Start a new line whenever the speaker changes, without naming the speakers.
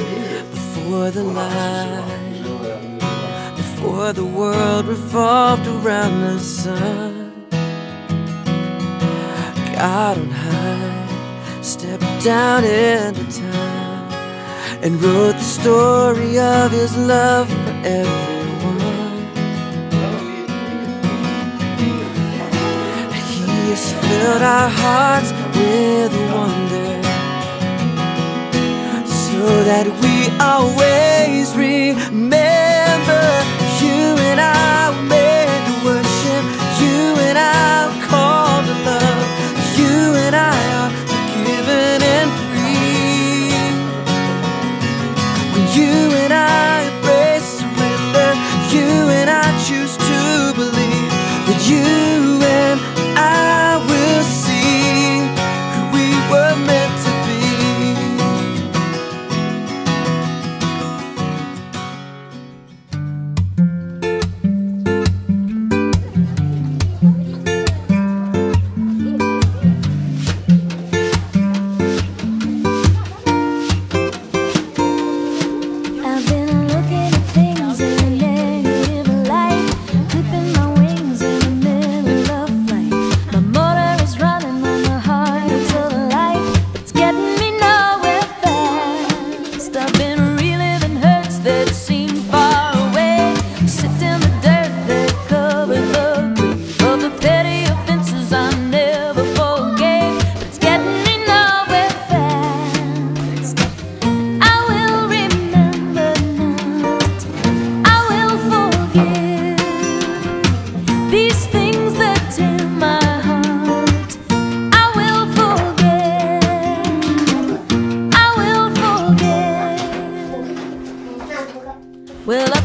before the light, before the world revolved around the sun. God on high stepped down into time and wrote the story of His love for everyone. He has filled our hearts with wonder, so that we always remember you and I were made to worship, you and I were called to love, you and I are forgiven and free. When you and I embrace surrender, you and I choose to believe that you and I will see who we were meant to be.
These things that tear my heart, I will forget. I will forget. Well,